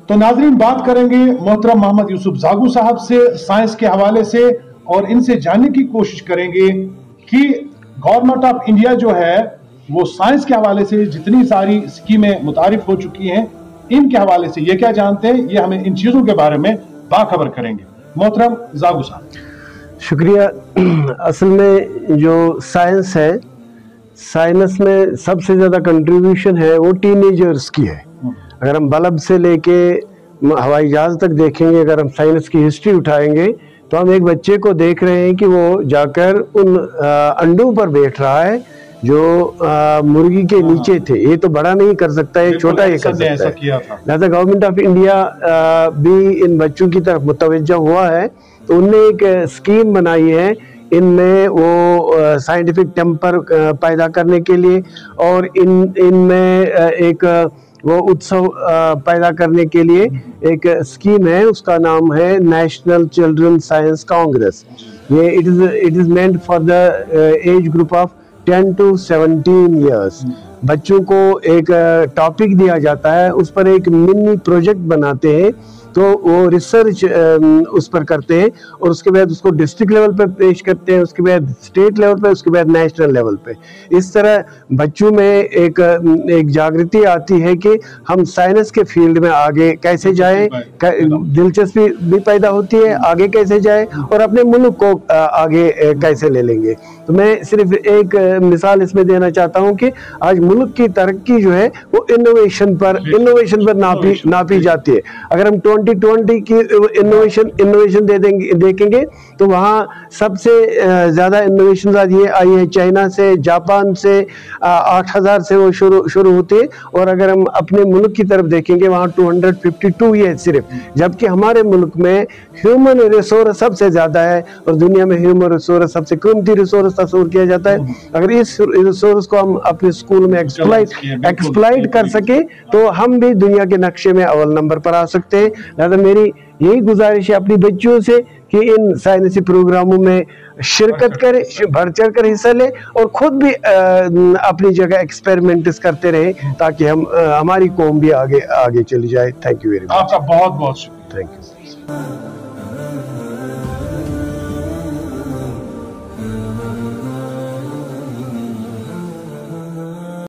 تو ناظرین بات کریں گے محترم محمد یوسف زاگو صاحب سے سائنس کے حوالے سے، اور ان سے جاننے کی کوشش کریں گے کہ گورنمنٹ آف انڈیا جو ہے وہ سائنس کے حوالے سے جتنی ساری اسکیمیں متعارف ہو چکی ہیں ان کے حوالے سے یہ کیا جانتے ہیں، یہ ہمیں ان چیزوں کے بارے میں باخبر کریں گے۔ محترم زاگو صاحب شکریہ۔ اصل میں جو سائنس ہے، سائنس میں سب سے زیادہ کنٹریبیوشن ہے وہ ٹین ایجرز کی ہے۔ اگر ہم بلب سے لے کے ہوائی جہاز تک دیکھیں گے، اگر ہم سائنس کی ہسٹری اٹھائیں گے تو ہم ایک بچے کو دیکھ رہے ہیں کہ وہ جا کر ان انڈوں پر بیٹھ رہا ہے جو مرغی کے نیچے تھے۔ یہ تو بڑا نہیں کر سکتا ہے، چھوٹا یہ کر سکتا ہے۔ لہذا گورنمنٹ آف انڈیا بھی ان بچوں کی طرف متوجہ ہوا ہے، تو انہوں نے ایک اسکیم بنائی ہے ان میں وہ سائنٹیفک ٹیمپر پیدا کرنے کے لیے، اور ان میں ایک وہ اتسو پیدا کرنے کے لیے ایک اسکیم ہے، اس کا نام ہے نیشنل چلڈرن سائنس کانگریس۔ یہ it is meant for the age group of 10 to 17 years. بچوں کو ایک ٹاپک دیا جاتا ہے، اس پر ایک منی پروجیکٹ بناتے ہیں، تو وہ ریسرچ اس پر کرتے ہیں، اور اس کے بعد اس کو ڈسٹرکٹ لیول پہ پیش کرتے ہیں، اس کے بعد اسٹیٹ لیول پہ، اس کے بعد نیشنل لیول پہ۔ اس طرح بچوں میں ایک جاگرتی آتی ہے کہ ہم سائنس کے فیلڈ میں آگے کیسے جائیں، دلچسپی بھی پیدا ہوتی ہے آگے کیسے جائیں، اور اپنے ملک کو آگے کیسے لے لیں گے۔ تو میں صرف ایک مثال اس میں دینا چاہتا ہوں کہ آج ملک کی ترقی جو ہے وہ انوویشن پر ناپی جاتی ہے۔ اگر ہم 2020 کی انوویشن دیکھیں گے تو وہاں سب سے زیادہ انوویشن یہ آئی ہے چائنا سے، جاپان سے، 8000 سے وہ شروع ہوتی ہے، اور اگر ہم اپنے ملک کی طرف دیکھیں گے وہاں 252 یہ ہے صرف، جبکہ ہمارے ملک میں ہیومن ریسورس سب سے زیادہ ہے، اور دنیا میں ہیومن ریسورس سب سے قیمتی ریسورس تصور کیا جاتا ہے۔ اگر اس ریسورس کو ہم اپنے اسکول میں ایکسپلائٹ کر سکیں تو ہم بھی دنیا کے نقشے میں اول نمبر پر آ سکتے ہیں۔ لہذا میری یہی گزارش ہے اپنی بچیوں سے کہ ان سائنسی پروگراموں میں شرکت کریں، بڑھ چڑھ کر حصہ لیں، اور خود بھی اپنی جگہ ایکسپیریمنٹس کرتے رہیں تاکہ ہماری قوم بھی آگے چلی جائے۔ Thank you very much. آپ کا بہت بہت شکریہ۔ Thank you.